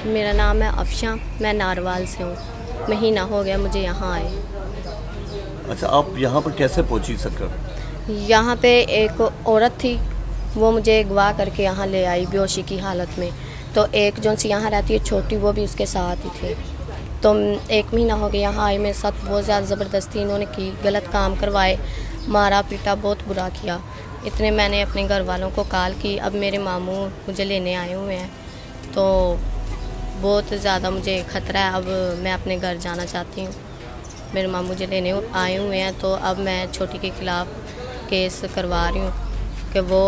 मेरा नाम है अफशा, मैं नारवाल से हूँ। महीना हो गया मुझे यहाँ आए। अच्छा, आप यहाँ पर कैसे पहुँची सककर? यहाँ पे एक औरत थी, वो मुझे अगवा करके यहाँ ले आई बेहोशी की हालत में। तो एक जो सी यहाँ रहती है छोटी, वो भी उसके साथ ही थे। तो 1 महीना हो गया यहाँ आए, मेरे साथ बहुत ज़्यादा ज़बरदस्ती इन्होंने की, गलत काम करवाए, मारा पीटा, बहुत बुरा किया। इतने मैंने अपने घर वालों को कॉल की। अब मेरे मामू मुझे लेने आए हुए हैं, तो बहुत ज़्यादा मुझे ख़तरा है। अब मैं अपने घर जाना चाहती हूँ। मेरे मामू मुझे लेने आए हुए हैं, तो अब मैं छोटी के ख़िलाफ़ केस करवा रही हूँ कि वो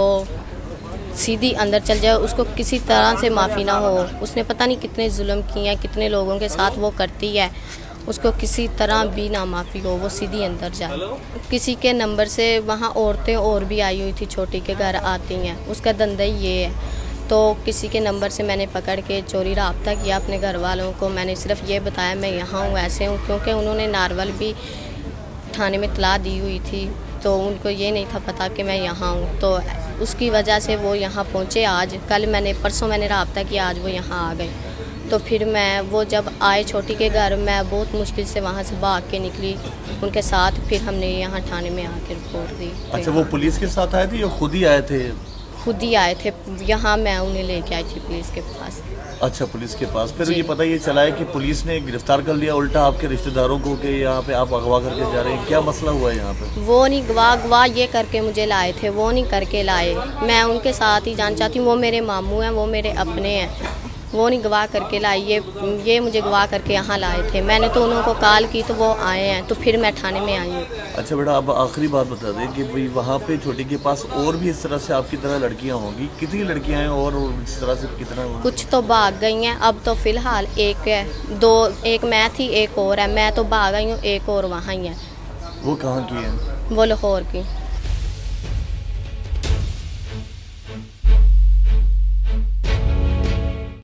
सीधी अंदर चल जाए, उसको किसी तरह से माफ़ी ना हो। उसने पता नहीं कितने जुल्म किए हैं, कितने लोगों के साथ वो करती है, उसको किसी तरह भी ना माफ़ी हो, वो सीधी अंदर जाए। किसी के नंबर से वहाँ औरतें और भी आई हुई थी, छोटी के घर आती हैं, उसका धंधा ही ये है। तो किसी के नंबर से मैंने पकड़ के चोरी रब्ता किया अपने घर वालों को। मैंने सिर्फ ये बताया मैं यहाँ हूँ, ऐसे हूँ, क्योंकि उन्होंने नारवल भी थाने में इत्तला दी हुई थी, तो उनको ये नहीं था पता कि मैं यहाँ हूँ। तो उसकी वजह से वो यहाँ पहुँचे। आज परसों मैंने रब्ता किया, आज वो यहाँ आ गए। तो फिर वो जब आए छोटी के घर, मैं बहुत मुश्किल से वहाँ से भाग के निकली उनके साथ। फिर हमने यहाँ थाने में आके रिपोर्ट दी। अच्छा, वो पुलिस के साथ आए थे या खुद ही आए थे? खुद ही आए थे यहाँ, मैं उन्हें लेके आई थी पुलिस के पास। अच्छा, पुलिस के पास। फिर ये पता है कि पुलिस ने गिरफ्तार कर लिया उल्टा आपके रिश्तेदारों को कि यहाँ पे आप अगवा करके जा रहे हैं। क्या मसला हुआ है यहाँ पे? वो नहीं गवा ये करके मुझे लाए थे, वो नहीं करके लाए। मैं उनके साथ ही जाना चाहती हूँ, वो मेरे मामू हैं, वो मेरे अपने हैं। वो नहीं गवाह करके लाई, ये मुझे गवाह करके यहाँ लाए थे। मैंने तो उनको कॉल की तो वो आए हैं, तो फिर मैं थाने में आई हूँ। अच्छा बेटा, अब आखिरी बात बता दें कि भाई वहाँ पे छोटी के पास और भी इस तरह से आपकी तरह लड़कियाँ होंगी, कितनी लड़कियाँ हैं और इस तरह से कितना? कुछ तो भाग गई हैं, अब तो फ़िलहाल एक है, एक मैं थी, एक और है। मैं तो भाग गई हूँ, एक और वहाँ ही है। वो कहाँ की है? वो लाहौर की।